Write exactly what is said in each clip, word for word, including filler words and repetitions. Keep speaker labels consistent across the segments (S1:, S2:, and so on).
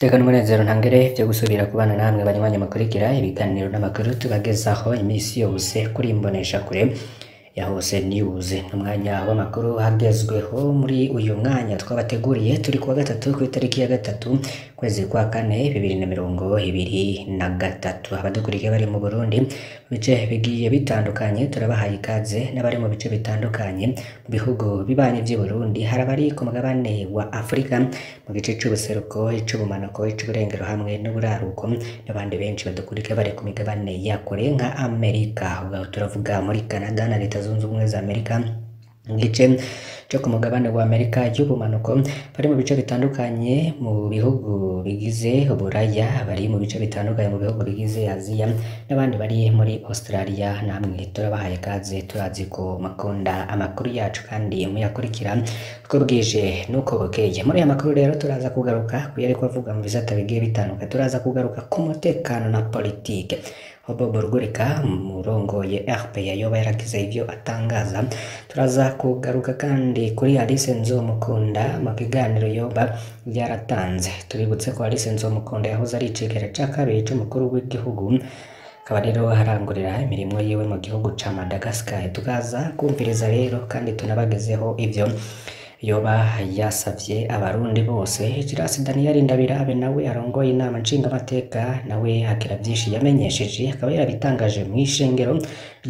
S1: Umutekano umunezero ntangere vyo gusubira kubana namwe banywanyi mukurikira ibiganiro n'amakuru tubagezaho imisi yose kuri imbonesha kure ya Hose News. Umwanya w'amakuru hagezweho muri uyu mwanya twabateguriye turi kuwa gatatu ku itariki ya gatatu kwezi kwa kane bibiri na mirongo ibiri na gatatu. Abadukurikiye bari mu Burundi mu bice bigiye bitandukanye turabahaye ikaze, n'abari mu bice bitandukanye mu bihugu bibanye vy'i Burundi, hari abari ku mugabane wa Afrika mu gice c'ubuseruko, ic'ubumanuko, ic'uburengero hamwe n'uburaruko, n'abandi benshi badukurikiye bari ku migabane ya kure nka Amerika. Ubwo turavuga muri Canada na Leta Zunze Ubumwe za Amerika, mu gice cyo ku mugabane wa Amerika y'ubumanuko, bari mu bice bitandukanye mu bihugu bigize Uburaya, bari mu bice bitandukanye mu bihugu bigize Aziya, n'abandi bari muri Australia. Namwe turabahaye kaze, turazi ko makunda amakuru yacu kandi muyakurikira uko bwije nuko bukeye. Muri aya makuru rero turaza kugaruka kuyari kuvuga mu bisata bigiye bitandukanye, turaza kugaruka ku mutekano na politike. Bob Rugurika murongoye R P A yoba yaragize ivyo atangaza. Turaza kugaruka kandi kuri Alice Nzomukunda mu kiganiro yoba yaratanze. Tuributse ko Alice Nzomukunda yahoze ari icegera ca kabiri c'umukuru w'igihugu, akaba rero harangurira imirimo yiwe mu gihugu ca Madagascar. Tukaza kumviriza rero kandi tunabagezeho ivyo yoba yasavye abarundi bose. Girasi Daniel Ndabirabe nawe arongoye inama nshingamateka, nawe hakira vyinshi yamenyesheje, akaba yarabitangaje mw'ishengero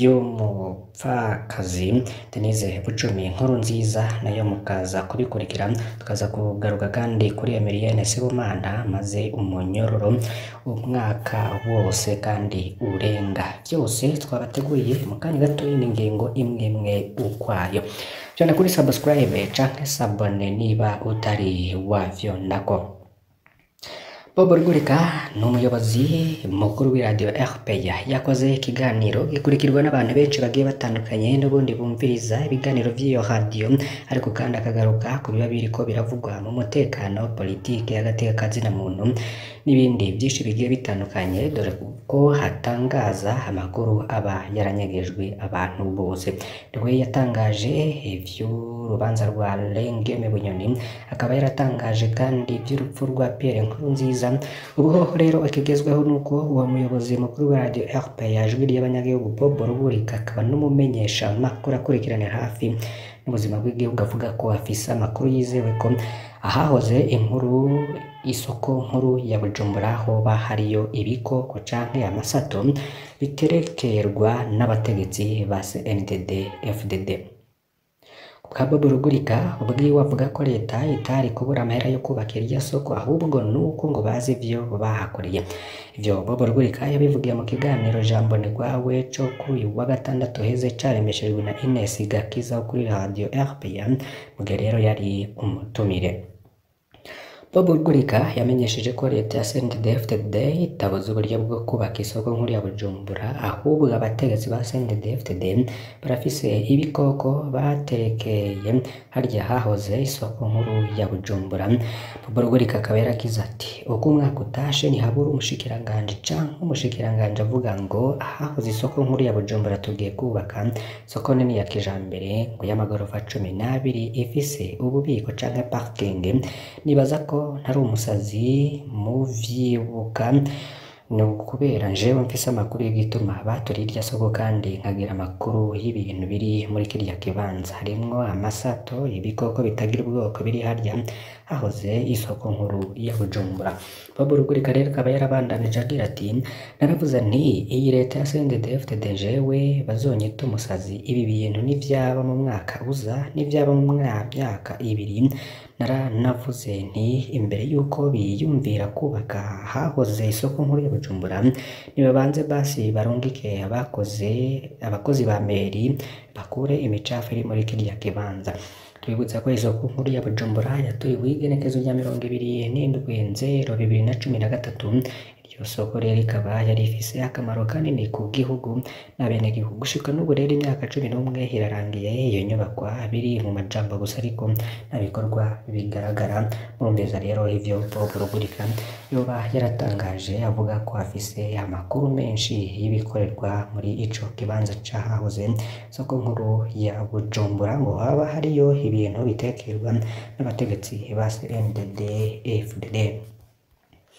S1: ry'umupfakazi Denise Bucumi Nkurunziza, nayo mukaza kubikurikira. Tukaza kugaruka kandi kuri Emilienne Sibomana maze umunyororo umwaka wose kandi urenga. Vyose twabateguriye mu kanya gato y'ingingo imwe imwe ukwayo. Jana kuri subscribe canke sabone niba utari wavyondako. Bob Rugurika ni umuyobozi mukuru w'iradio R P A, yakoze ikiganiro gikurikirwa n'abantu benshi bagiye batandukanye n'ubundi bumviriza ibiganiro vy'iyo radio, ariko kandi akagaruka ku biba biriko biravugwa mu mutekano, politike, agateka kazina muntu n'ibindi byinshi bigiye bitandukanye, dore ko hatangaza amakuru aba yaranyegejwe abantu bose. Niwe yatangaje ivy'urubanza rwa Lengeme Bunyoni, akaba yaratangaje kandi ivy'urupfu rwa Pierre Nkurunziza. Ubu rero ikigezweho nuko uwo muyobozi mukuru wa radio R P A ijwi ry'abanyagihugu Bob Rugurika akaba n'umumenyesha makuru akurikiranira hafi n'ubuzima bw'igihugu, avuga ko afise amakuru yizewe ko ahahoze inkuru isoko nkuru ya Bujumbura hoba hariyo ibikoko canke amasato biterekerwa n'abategetsi ba C N D D F D D. Kwa Bob Rugurika ubwiwe avuga ko leta itari kubura amahera yo kubaka irya soko, ahubwo nuko ngo bazi ivyo bahakoreye. Ivyo Bob Rugurika yabivugiye mu kiganiro Jambo ni Rwawe co kuri uyu wa gatandatu heze caremeshejwe na Ines Gakiza kuri radio R P A, mu gihe rero yari umutumire. Bob Rugurika yamenyesheje ko leta ya C N D D F D D itabuze uburyo bwo kubaka isoko nkuru ya Bujumbura, ahubwo abategetsi ba C N D D F D D barafise ibikoko baterekeye harya hahoze isoko nkuru ya Bujumbura. Bob Rugurika akaba yaragize ati uko umwaka utashe ntihabura umushikiranganje canke umushikiranganje avuga ngo ahahoze isoko nkuru ya Bujumbura tugiye kubaka isoko nini ya kijambere ngo y'amagorofa cumi n'abiri ifise ububiko canke parking. Nibaza ko ntari umusazi muvyibuka, ni ukubera jewe mfise amakuru y'igituma baturiye irya soko kandi nkagira amakuru y'ibintu biri muri kirya kibanza, harimwo amasato, ibikoko bitagira ubwoko biri harya hahoze isoko nkuru ya Bujumbura. Bob Rugurika rero akaba yarabandanije agira ati naravuze nti iyi leta ya C N D D F D D jewe bazonyita umusazi, ibi bintu nivyaba mu mwaka uza nivyaba mu myaka ibiri. Naranavuze nti imbere yuko biyumvira kubaka hahoze isoko nkuru ya Bujumbura nibabanze basi barungike abakoze abakozi ba meri bakure imicafu iri muri kirya kibanza. Twibutsa ko isoko nkuru ya Bujumbura yaturiwe igenekezo rya mirongo ibiri n'indwi nzero bibiri na cumi na gatatu. Iryo soko rero ikaba yari ifise akamaro kanini ku gihugu n'abenegihugu. Gushika n'ubu rero imyaka cumi n'umwe irarangiye iyo nyubakwa biri mu majambo gusa ariko nta bikorwa bigaragara. Murumviza rero ivyo Bob Rugurika yoba yaratangaje, avuga ko afise amakuru menshi y'ibikorerwa muri ico kibanza cahahoze isoko nkuru ya Bujumbura, ngo haba hariyo ibintu bitekerwa n'abategetsi ba C N D D F D D.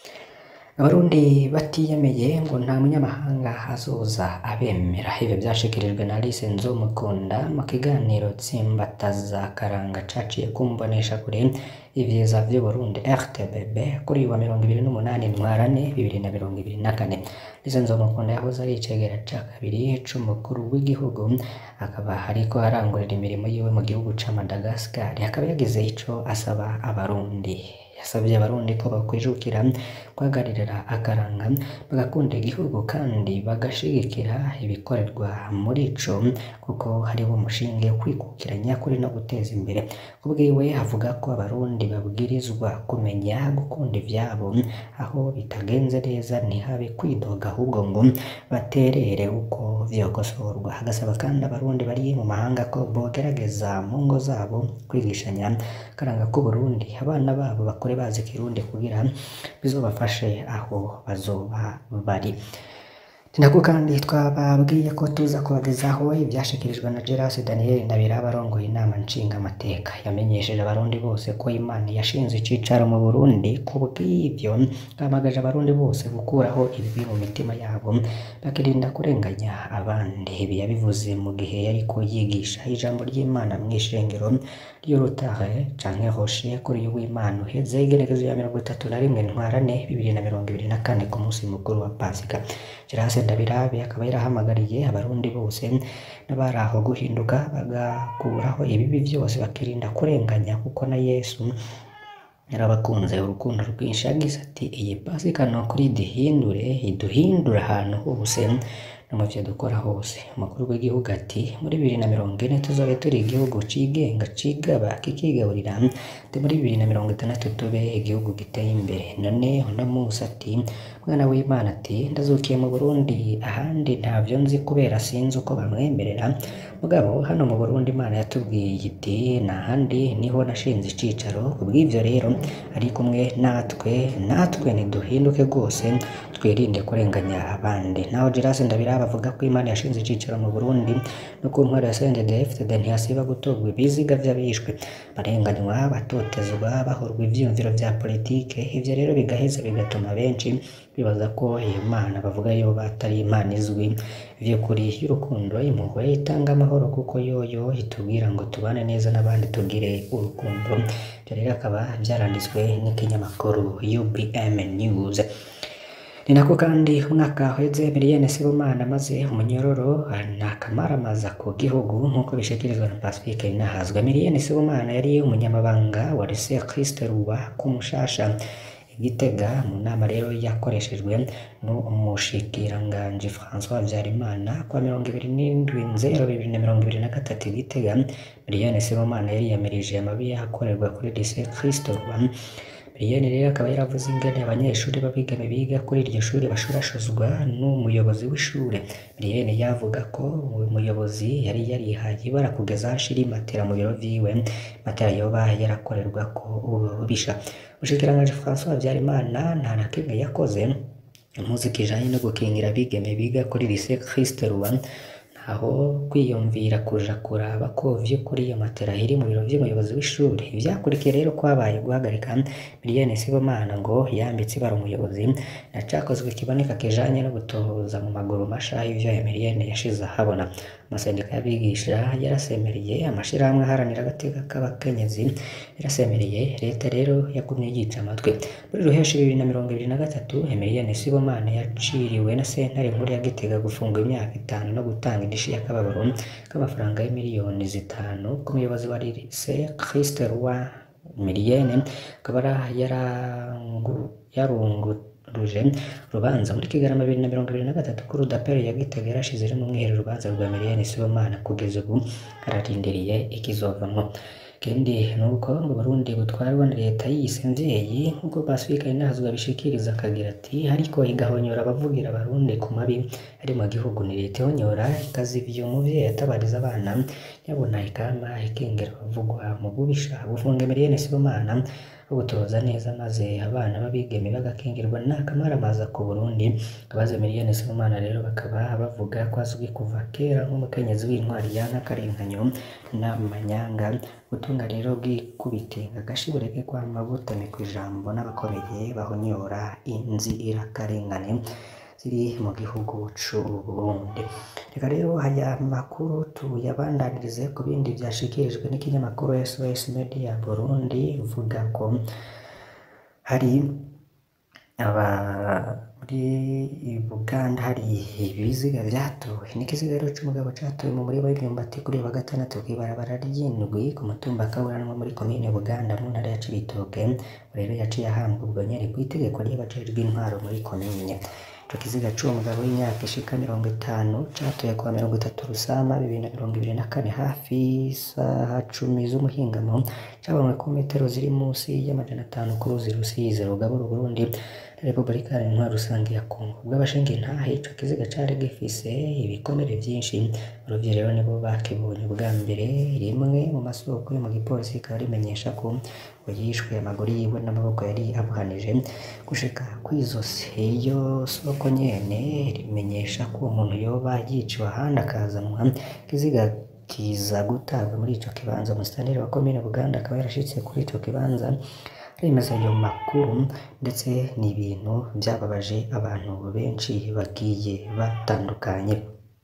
S1: Abarundi batiyemeye ngo nta munyamahanga azoza abemera. Ivyo vyashikirijwe na Alice Nzomukunda mu kiganiro tsimbataza karanga caciye kumbonesha kure ivyiza vy'Uburundi R T B B kuri wa mirongo ibiri n'umunani ntwarante bibiri na mirongo ibiri na kane. Alice Nzomukunda yahoze ari icegera ca kabiri c'umukuru w'igihugu, akaba ariko arangurira imirimo yiwe mu gihugu ca Madagascar. Akaba yagize ico asaba abarundi. Yasabye abarundi ko bakwijukira guhagararira akaranga, bagakunda igihugu kandi bagashigikira ibikorerwa muri ico, kuko hariho umushinge wo kwikukira nyakuri no guteza imbere. Kubwiwe avuga ko abarundi babwirizwa kumenya gukunda ivyabo, aho bitagenze neza ntihabe kwidoga ahubwo ngo baterere uko vyokosorwa. Agasaba kandi abarundi bari mu mahanga ko bogerageza mu ngo zabo kwigishanya akaranga k'Uburundi, abana babo bakore bazi Kirundi kugira bizobafashe aho bazoba bari. Tinako kandi twababwiye ko tuza kubagezaho ivyashikirijwe na Geras Daniel Ndabiraba arongoye inama nshingamateka. Yamenyesheje abarundi bose ko Imana yashinze icicaro mu Burundi, kubw'ivyo ahamagaje abarundi bose gukuraho ibibi mu mitima yabo bakirinda kurenganya abandi. Ibi yabivuze mu gihe yariko yigisha ijambo ry'Imana mw'ishengero ry'Urutare canke Rocher kuri w'Imana uheze igenekerezo ya mirongo itatu na rimwe ntwarante bibiri na mirongo ibiri na kane ku munsi mukuru wa Pasika. Geras Ndabirabe akaba yarahamagariye abarundi bose n'abaraho guhinduka bagakuraho ibibi vyose bakirinda kurenganya, kuko na Yesu yarabakunze urukundo rwinshi. Yagize ati iyi Pasika nokuri duhindure iduhindura ahantu hose no mu vyo dukora hose. Umukuru w'igihugu ati muri bibiri na mirongo ine tuzobe turi igihugu cigenga cigaba kikigaburira, ati muri bibiri na mirongo itandatu tube igihugu giteye imbere. None uno musi ati mwana w'Imana ati ndazukiye mu Burundi, ahandi ntavyo nzi kubera sinzi uko bamwemerera, mugabo hano mu Burundi Imana yatubwiye iti nahandi niho nashinze icicaro. Kubw'ivyo rero ari kumwe natwe, natwe niduhinduke rwose twirinde kurenganya abandi. Naho Geras Ndabiraba bavuga ko Imana yashinze icicaro mu Burundi no ku ntwaro ya C N D D F D ntihasiba gutogwa ibiziga vy'abishwe, barenganywa, batotezwa, bahorwa ivyiyumviro vya politike. Ivyo rero bigaheza bigatuma benshi bibaza ko iyo Mana bavuga yo batari Imana izwi vy'ukuri y'urukundo, impuhwe, itanga amahoro, kuko yoyo itubwira ngo tubane neza n'abandi tugire urukundo. Ivyo rero akaba vyaranditswe n'ikinyamakuru U B M News. Ni nako kandi umwaka uheze Emilienne Sibomana maze umunyororo nakamaramaza ku gihugu nk'uko bishikirizwa na Pacifique Ninahazwa. Emilienne Sibomana yari umunyamabanga wa Lycée Christ Roi ku Mushasha Gitega. Mu nama rero yakoreshejwe n'umushikiranganji François Habyarimana kwa mirongo ibiri n'indwi nzero bibiri na mirongo ibiri na gatatu Gitega, Emilienne Sibomana yari yamirije amabi yakorerwa kuri Lycée Christ Roi. Emilienne rero akaba yaravuze ingene abanyeshuri babigeme biga kuri iryo shuri bashurashuzwa n'umuyobozi w'ishure. Emilienne yavuga ko umuyobozi yari yarihaye ibara kugeza ashira imatera mu biro vyiwe, matera yoba yarakorerwa ko ububisha. Umushikiranganji François Habyarimana nta na kimwe yakoze impuzu kijanye no gukingira abigeme biga kuri Lycée Christ Roi, aho kwiyumvira kuja kuraba ko vy'ukuri iyo matera iri mu biro vy'umuyobozi w'ishuri. Ivyakurikiye rero kwabaye guhagarika Emilienne Sibomana ngo yambitse ibara umuyobozi, nacakozwe kiboneka kijanye no gutohoza mu maguru masha ivyo Emilienne yashize ahabona. Amasendika y'abigisha yarasemereye, amashirahamwe aharanira agateka k'abakenyezi yarasemereye, leta rero yagumye yica amatwi. Muri ruheshi bibiri na mirongo ibiri na gatatu Emilienne Sibomana yaciriwe na sentare nkuru ya Gitega gufungwa imyaka itanu no gutanga indishi y'akababaro k'amafaranga y'imiliyoni zitanu ku muyobozi wa Lycée Christ Roi. Emilienne akaba yarangu yarunguruje urubanza muri Kigarama bibiri na mirongo ibiri na gatatu kuri udaperi ya Gitega yarashize rero n'umwiherero urubanza rwa Emilienne Sibomana, kugeza ubu ararindiriye ikizovamwo. Kendi nuko ngo Burundi butwarwa na leta yise mvyeyi, nkuko Pacifique Ninahazwa bishikiriza akagira ati ariko igahonyora abavugira abarundi ku mabi ari mu gihugu. Ni leta ihonyora ikazivya umuvyeyi atabariza abana, yabona ikama ikengera abavugwa mu bubisha. Gufunga Emilienne Sibomana bwo gutoza neza maze abana b'abigeme bagakingirwa n'akamaramaza ku Burundi. Abaze Emilienne Sibomana rero bakaba bavuga ko azwi kuva kera nk'umukenyezi w'intwari y'akarenganyo n'amanyanga. Ubutumwa rero bw'ikubite agashibureke kw'amavuta ni kw'ijambo n'abakomeye bahonyora inzirakarengane ziri mu gihugu c'u Burundi. Reka rero aya makuru tuyabandanirize ku bindi vyashikirijwe n'ikinyamakuru S O S Media Burundi, uvuga ko hari aba muri Buganda hari ibiziga vyatowe. N'ikiziga rero c'umugabo catowe mu murima w'imyumbati kuri wa gatandatu kw'ibarabara ry'indwi ku mutumba Kaburanwa muri komine Buganda mu ntara ya Cibitoke. Rero yaciye ahambwa ubwo nyene kw'itegeko ry'abajejwe intwaro muri komine. Ico kiziga c'uwo mugabo w'imyaka ishika mirongo itanu catoye kuwa mirongo itatu Rusama bibiri na mirongo ibiri na kane hafi isaha cumi z'umuhingamo, cabonywe ku metero ziri musi y'amajana atanu ku ruzi Rusizi rugabura Uburundi Repubulika Iharanira Rusangi ya Kongo. Ubw'abashinga intahe ico kiziga cari gifise ibikomere vyinshi. Urovyi rero nibo bakibonye ubwa mbere. Rimwe mu masoko yo mu gipolisi rikaba rimenyesha ko yishwe amaguru yiwe n'amaboko yari abuhanije gushika kw'izosi. Iyo soko nyene rimenyesha ko umuntu yoba yiciwe ahandi akazanwa kiziga kiza gutabwa muri ico kibanza. Umusitanteri wa komine Buganda akaba yarashitse kuri ico kibanza aremeza ayo makuru, ndetse n'ibintu vyababaje abantu benshi bagiye batandukanye.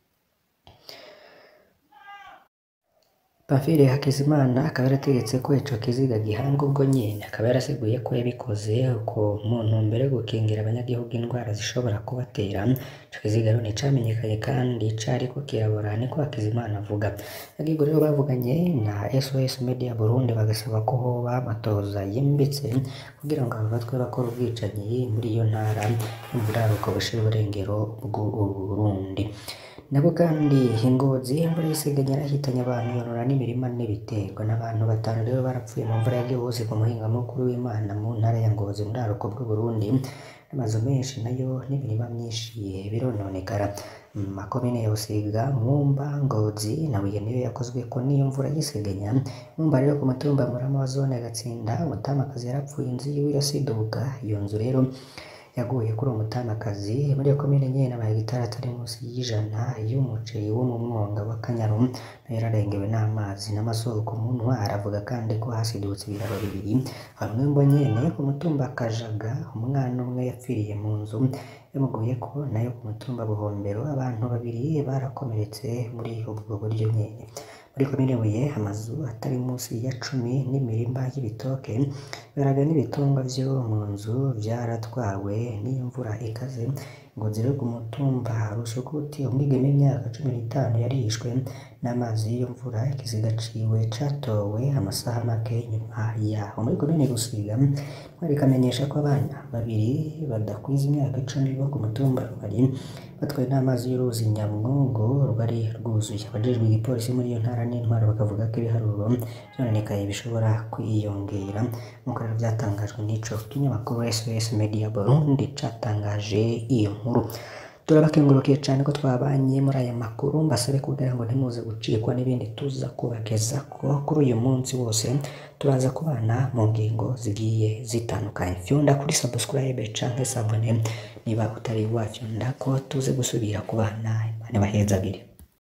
S1: Pamphile Hakizimana akaba yarategetse ko ico kiziga gihambwa ubwo nyene. Akaba yarasiguye ko yabikoze ko mu ntumbero yo gukingira abanyagihugu indwara zishobora kubatera. Ico kiziga rero nticamenyekanye kandi cariko kirabora, niko Hakizimana avuga. Abagigo rero bavuganye na S O S Media Burundi bagasaba ko hoba amatohoza yimbitse kugira ngo bafatwe bakora ubwicanyi muri iyo ntara y'uburaruko bushira uburengero bw'u Burundi. Nabo kandi Ingozi imvura y'isegenya yarahitanye abantu yorora n'imirima n'ibiterwa. N'abantu batanu rero barapfuye mu mvura yagiye hose ku muhinga mukuru w'Imana mu ntara ya Ngozi mu buraruko bw'u Burundi. N'amazu menshi nayo n'imirima myinshi birononekara. Makomine ya Busiga, Mwumba, Ngozi na Buye niyo yakozweko n'iyo mvura y'isegenya. Mwumba rero ku mutumba Murama wa zone Gatsinda, umutamakazi yarapfuye inzu yiwe irasiduka. Iyo nzu rero yaguye kuri uwo mutamakazi muri iyo komine nyene amahegitari atari munsi y'ijana y'umuceri wo mu mwonga wa Kanyaru nayo yararengewe n'amazi n'amasoko mu ntwara. Avuga kandi ko hasidutse ibiraro bibiri hamwe mbo nyene ku mutumba Kajaga, umwana umwe yapfiriye mu nzu yamuguyeko, nayo ku mutumba Buhombero abantu babiri barakomeretse muri ubwo buryo nyene. Muri komine Buye amazu atari munsi ya cumi n'imirima y'ibitoke baraga n'ibitungwa vyo mu nzu vyaratwawe n'iyo mvura ikaze. Ngozi rero ku mutumba Rusukuti umwigeme w'imyaka cumi n'itanu yarishwe n'amazi y'iyo mvura. Ikiziga ciwe catowe amasaha make nyuma yaho. Muri komine Busiga barikamenyesha ko abana babiri badakwiza imyaka icumi bo ku mutumba bari batwaye n'amazi y'uruzi Nyamwongo rwari rwuzuye. Abajejwe igipolisi muri iyo ntara n'intwaro bakavuga ko ibiharuro vyononekaye bishobora kwiyongera. Nk'uko rero vyatangajwe n'ico kinyamakuru S O S Media Burundi catangaje iyo nkuru. Turabakengurukiye cane ko twabanye muri aya makuru. Mbasabe kugira ngo ntimuze gucikwa n'ibindi tuza kubagezako kuri uyu munsi wose. Turaza kubana mu ngingo zigiye zitandukanye. Fyonda kuri subscribe canke s'abone niba utari wafyonda ko tuze gusubira kubana. Imana ibahezagire.